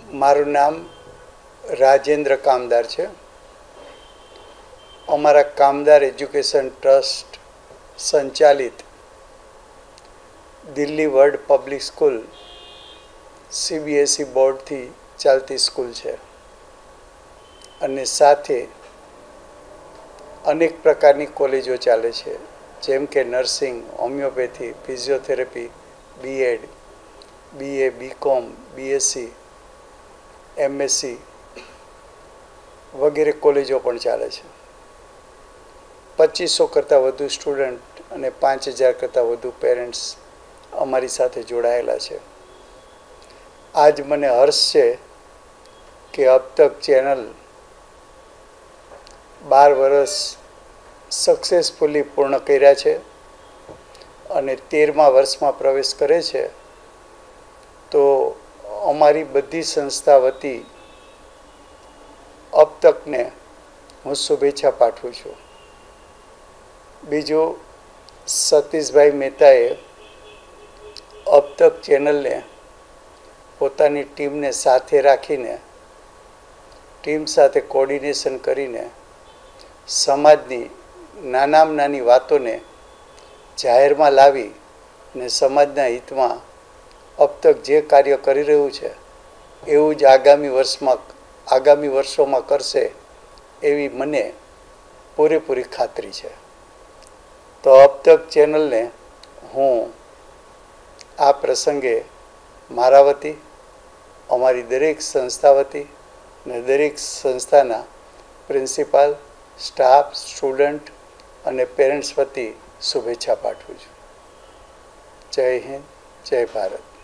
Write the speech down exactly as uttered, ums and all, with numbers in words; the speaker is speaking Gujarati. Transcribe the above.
મારું નામ રાજેન્દ્ર કામદાર છે. અમારા કામદાર એજ્યુકેશન ટ્રસ્ટ સંચાલિત Delhi world public school CBSE બોર્ડથી ચાલતી સ્કૂલ છે અને સાથે અનેક પ્રકારની કોલેજો ચાલે છે, જેમ કે nursing, homeopathy, physiotherapy, BEd, BA, BCom, BSc, MSc વગેરે કોલેજો પણ ચાલે છે. પચીસો કરતાં વધુ સ્ટુડન્ટ અને પાંચ હજાર કરતાં વધુ પેરેન્ટ્સ અમારી સાથે જોડાયેલા છે. આજ મને હર્ષ છે કે અબ તક ચેનલ બાર વર્ષ સક્સેસફુલી પૂર્ણ કર્યા છે અને તેરમા વર્ષમાં પ્રવેશ કરે છે. તો અમારી બધી સંસ્થા વતી અબ તકને હું શુભેચ્છા પાઠવું છું. બીજું, સતીશભાઈ મહેતાએ અબ તક ચેનલને પોતાની ટીમને સાથે રાખીને ટીમ સાથે કોર્ડિનેશન કરીને સમાજની નાનામાં નાની વાતોને જાહેરમાં લાવી ને સમાજના હિતમાં અબ તક જે કાર્ય કરી રહ્યું છે એવું જ આગામી વર્ષમાં આગામી વર્ષોમાં કરશે એવી મને પૂરેપૂરી ખાતરી છે. તો અબ તક ચેનલને હું આ પ્રસંગે મારા વતી, અમારી દરેક સંસ્થા વતી ને દરેક સંસ્થાના પ્રિન્સિપાલ, સ્ટાફ, સ્ટુડન્ટ અને પેરેન્ટ્સ વતી શુભેચ્છા પાઠવું છું. જય હિન્દ, જય ભારત.